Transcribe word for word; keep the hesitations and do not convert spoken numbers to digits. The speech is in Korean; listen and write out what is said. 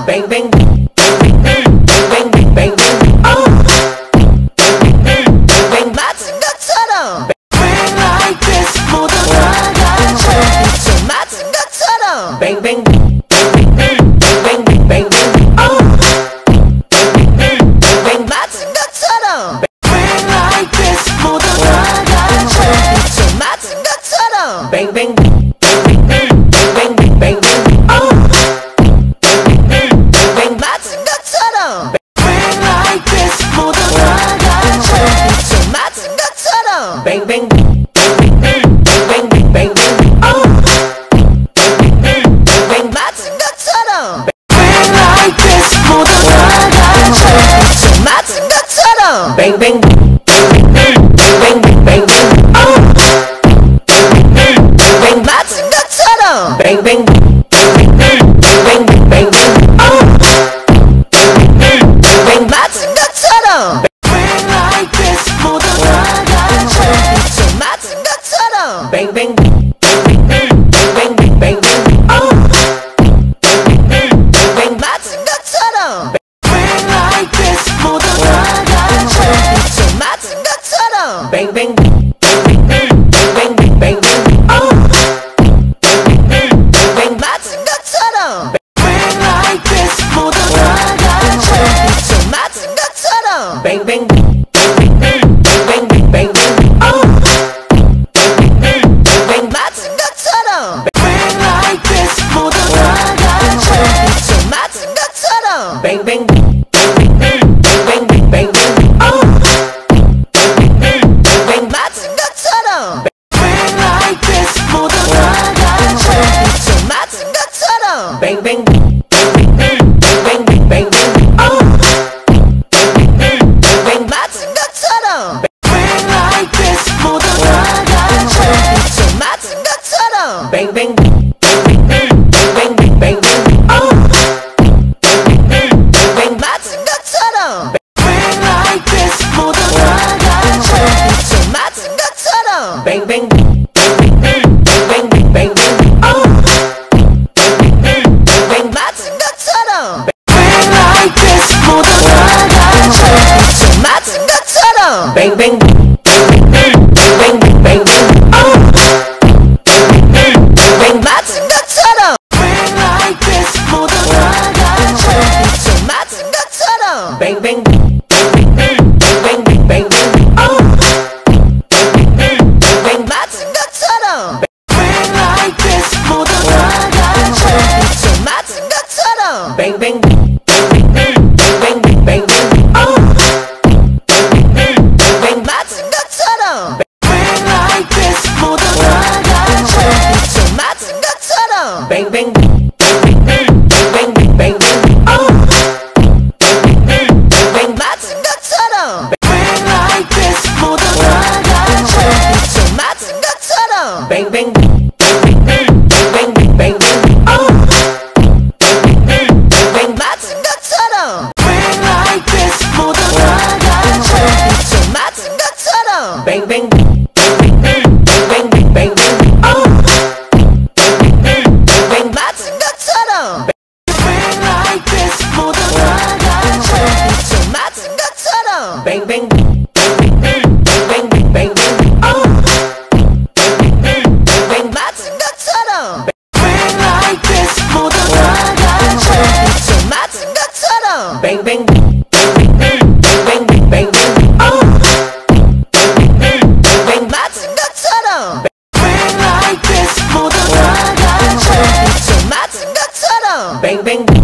bang bang bang bang bang bang oh bang 맞은 것처럼 bang like this 모두 다 같이 손 맞은 것처럼 bang bang bang bang bang bang oh bang 맞은 것처럼 bang like this 모두 다 같이 손 맞은 것처럼 bang bang bang bang bang bang oh bang 맞은 것처럼 bang like this 모두 다 같이 손 맞은 것처럼 bang bang bang bang bang bang oh bang 맞은 것처럼 bang like this 모두 다 같이 손 맞은 것처럼 bang bang bang bang bang bang oh bang 맞은 것처럼 bang bang bang bang bang oh bang 맞은 것처럼 bang like this 모두 다 같이 손 맞은 것처럼 bang bang bang bang bang bang oh bang 맞은 것처럼 bang like this 모두 다 같이 손 맞은 것처럼 bang bang bang bang bang bang oh bang 맞은 것처럼 bang like this 모두 다 같이 손 맞은 것처럼 bang bang bang bang bang bang oh bang 맞은 것처럼 bang like this 모두 다 같이 손 맞은 것처럼 bang bang bang bang bang bang oh bang 맞은 것처럼 bang like this 모두 다 같이 손 맞은 것처럼 bang bang bang bang bang bang oh bang 맞은 것처럼 bang like this 모두 다 같이 손 맞은 것처럼 bang bang bang bang bang bang oh bang 맞은 것처럼 bang like this 모두 다 같이 손 맞은 것처럼 bang bang bang bang bang bang oh bang 맞은 것처럼 bang like this 모두 다 같이 손 맞은 것처럼 bang bang bang bang bang bang oh bang 맞은 것처럼 bang like this 모두 다 같이 손 맞은 것처럼 bang bang bang bang bang bang oh bang 맞은 것처럼 bang like this 모두 다 같이 손 맞은 것처럼 bang bang bang bang bang bang oh bang 맞은 것처럼 bang like this 모두 다 같이 손 맞은 것처럼 bang bang bang bang bang bang oh bang 맞은 것처럼 bang like this 모두 다 같이 손 맞은 것처럼 bang bang bang bang bang bang oh bang 맞은 것처럼 bang like this 모두 다 같이 손 맞은 것처럼 bang bang bang bang bang bang oh bang 맞은 것처럼 bang like this 모두 다 같이 손 맞은 것처럼 bang bang bang bang bang bang oh bang 맞은 것처럼 bang like this 모두 다 같이 손 맞은 것처럼 bang bang bang bang bang bang oh bang 맞은 것처럼 bang like this 모두 다 같이 손 맞은 것처럼 bang bang